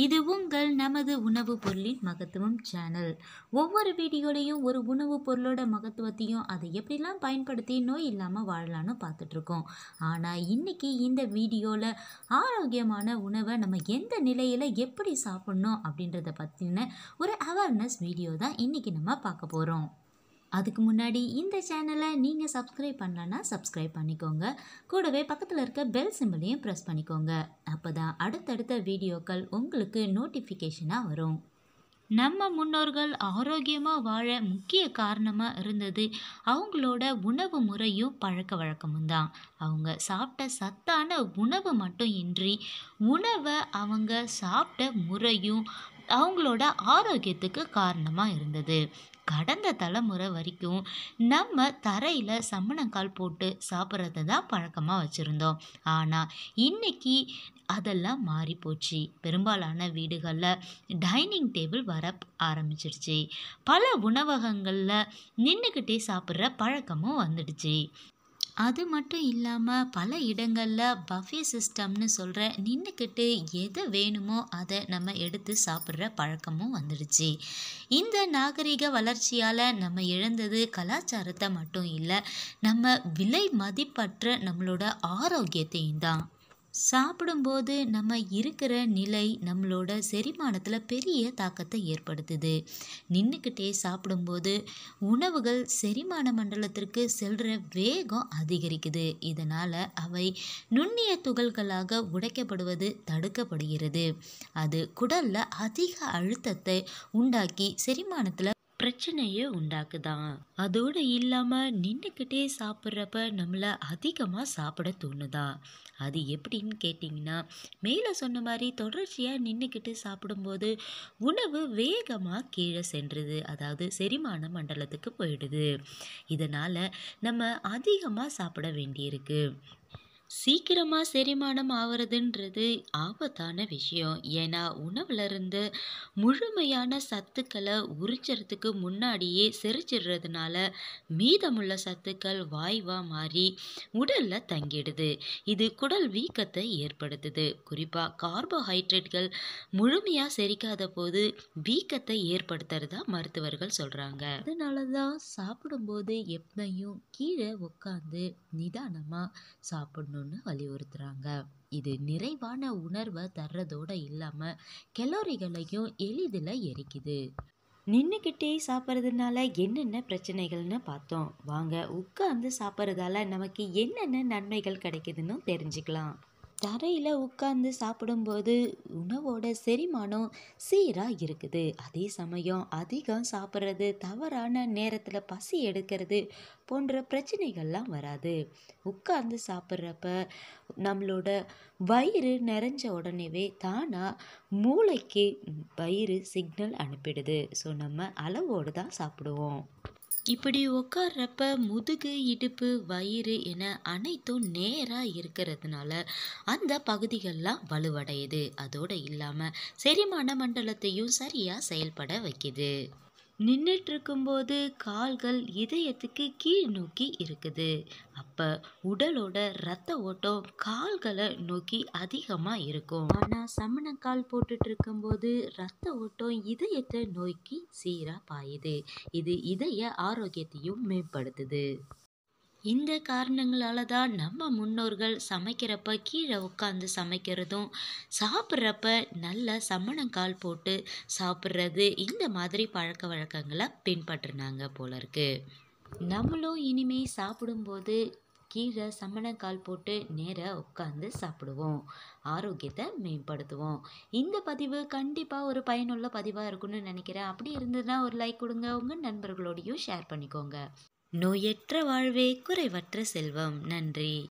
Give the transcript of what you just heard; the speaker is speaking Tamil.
இது உங்கள் நமது உணவுப் பொருளின் மகத்துவம் சேனல். ஒவ்வொரு வீடியோலையும் ஒரு உணவுப் பொருளோட மகத்துவத்தையும் அதை எப்படிலாம் பயன்படுத்தி நோய் இல்லாமல் வாழலான்னு பார்த்துட்ருக்கோம். ஆனால் இன்னைக்கு இந்த வீடியோவில் ஆரோக்கியமான உணவை நம்ம எந்த நிலையில் எப்படி சாப்பிட்ணும் அப்படின்றத பற்றின ஒரு அவேர்னஸ் வீடியோ தான் இன்றைக்கி நம்ம பார்க்க போகிறோம். அதுக்கு முன்னாடி இந்த சேனலை நீங்கள் சப்ஸ்கிரைப் பண்ணலன்னா சப்ஸ்கிரைப் பண்ணிக்கோங்க. கூடவே பக்கத்தில் இருக்க பெல் சிம்பிளையும் ப்ரெஸ் பண்ணிக்கோங்க. அப்போ தான் அடுத்தடுத்த வீடியோக்கள் உங்களுக்கு நோட்டிஃபிகேஷனாக வரும். நம்ம முன்னோர்கள் ஆரோக்கியமாக வாழ முக்கிய காரணமாக இருந்தது அவங்களோட உணவு முறையும் பழக்க வழக்கமும் தான். அவங்க சாப்பிட்ட சத்தான உணவு மட்டும் இன்றி உணவை அவங்க சாப்பிட்ட முறையும் அவங்களோட ஆரோக்கியத்துக்கு காரணமாக இருந்தது. கடந்த தலைமுறை வரைக்கும் நம்ம தரையில் சம்மணங்கால் போட்டு சாப்பிட்றத தான் பழக்கமாக வச்சுருந்தோம். ஆனால் இன்னைக்கு அதெல்லாம் மாறி போச்சு. பெரும்பாலான வீடுகளில் டைனிங் டேபிள் வர ஆரம்பிச்சிருச்சு. பல உணவகங்களில் நின்றுக்கிட்டே சாப்பிட்ற பழக்கமும் வந்துடுச்சு. அது மட்டும் இல்லாமல் பல இடங்களில் பஃபே சிஸ்டம்னு சொல்கிற நின்றுக்கிட்டு எது வேணுமோ அதை நம்ம எடுத்து சாப்பிட்ற பழக்கமும் வந்துடுச்சு. இந்த நாகரிக வளர்ச்சியால் நம்ம இழந்தது கலாச்சாரத்தை மட்டும் இல்லை, நம்ம விலை மதிப்பற்ற நம்மளோட ஆரோக்கியத்தையும் தான். சாப்பிடும்போது நம்ம இருக்கிற நிலை நம்மளோட செரிமானத்தில் பெரிய தாக்கத்தை ஏற்படுத்துது. நின்றுக்கிட்டே சாப்பிடும்போது உணவுகள் செரிமான மண்டலத்திற்கு செல்கிற வேகம் அதிகரிக்குது. இதனால் அவை நுண்ணிய துகள்களாக உடைக்கப்படுவது தடுக்கப்படுகிறது. அது குடலில் அதிக அழுத்தத்தை உண்டாக்கி செரிமானத்தில் பிரச்சனையே உண்டாக்குதான். அதோடு இல்லாமல் நின்றுக்கிட்டே சாப்பிட்றப்ப நம்மளை அதிகமாக சாப்பிட தோணுதா? அது எப்படின்னு கேட்டிங்கன்னா, மேலே சொன்ன மாதிரி தொடர்ச்சியாக நின்றுக்கிட்டு சாப்பிடும்போது உணவு வேகமாக கீழே சென்றுது, அதாவது செரிமான மண்டலத்துக்கு போயிடுது. இதனால் நம்ம அதிகமாக சாப்பிட வேண்டியிருக்கு. சீக்கிரமாக செரிமானம் ஆகிறதுன்றது ஆபத்தான விஷயம். ஏன்னா உணவுலேருந்து முழுமையான சத்துக்களை உறிஞ்சுறதுக்கு முன்னாடியே செரிச்சிடுறதுனால மீதமுள்ள சத்துக்கள் வாய்வாக மாறி உடலில் தங்கிடுது. இது குடல் வீக்கத்தை ஏற்படுத்துது. குறிப்பாக கார்போஹைட்ரேட்கள் முழுமையாக செரிக்காத போது வீக்கத்தை ஏற்படுத்துறதா மருத்துவர்கள் சொல்கிறாங்க. அதனால தான் சாப்பிடும்போது எப்பையும் கீழே உட்காந்து நிதானமாக சாப்பிடணும்னு வலியுறுத்துறாங்க. இது நிறைவான உணர்வை தர்றதோடு இல்லாமல் கலோரிகளையும் எளிதில் எரிக்குது. நின்றுக்கிட்டே சாப்பிட்றதுனால என்னென்ன பிரச்சனைகள்னு பார்த்தோம். வாங்க உட்காந்து சாப்பிட்றதால நமக்கு என்னென்ன நன்மைகள் கிடைக்குதுன்னு தெரிஞ்சுக்கலாம். தரையில் உட்கார்ந்து சாப்பிடும்போது உணவோட செரிமானம் சீராக இருக்குது. அதே சமயம் அதிகம் சாப்பிட்றது, தவறான நேரத்தில் பசி எடுக்கிறது போன்ற பிரச்சனைகள்லாம் வராது. உட்கார்ந்து சாப்பிட்றப்ப நம்மளோட வயிறு நிறைஞ்ச உடனேவே தானாக மூளைக்கு வயிறு சிக்னல் அனுப்பிடுது. ஸோ நம்ம அளவோடு தான் சாப்பிடுவோம். இப்படி உட்கார்றப்ப முதுகு, இடுப்பு, வயிறு என அனைத்தும் நேராக இருக்கிறதுனால அந்த பகுதிகள்லாம் வலுவடையுது. அதோடு இல்லாமல் செரிமான மண்டலத்தையும் சரியாக செயல்பட வைக்குது. நின்றுட்டு இருக்கும்போது கால்கள் இதயத்துக்கு கீழ் நோக்கி இருக்குது. அப்போ உடலோட இரத்த ஓட்டம் கால்களை நோக்கி அதிகமாக இருக்கும். ஆனால் சமணக்கால் போட்டுட்டு இருக்கும்போது இரத்த ஓட்டம் இதயத்தை நோக்கி சீராக பாயுது. இது இதய ஆரோக்கியத்தையும் மேம்படுத்துது. இந்த காரணங்களால தான் நம்ம முன்னோர்கள் சமைக்கிறப்ப கீழே உட்காந்து சமைக்கிறதும், சாப்பிட்றப்ப நல்ல சம்மணங்கால் போட்டு சாப்பிட்றது, இந்த மாதிரி பழக்க வழக்கங்களை பின்பற்றினாங்க போல இருக்கு. நம்மளும் இனிமே சாப்பிடும்போது கீழே சம்மணங்கால் போட்டு நேராக உட்காந்து சாப்பிடுவோம். ஆரோக்கியத்தை மேம்படுத்துவோம். இந்த பதிவு கண்டிப்பாக ஒரு பயனுள்ள பதிவாக இருக்குன்னு நினைக்கிறேன். அப்படி இருந்ததுன்னா ஒரு லைக் கொடுங்க. உங்கள் நண்பர்களோடையும் ஷேர் பண்ணிக்கோங்க. நோயற்ற வாழ்வே குறைவற்ற செல்வம். நன்றி.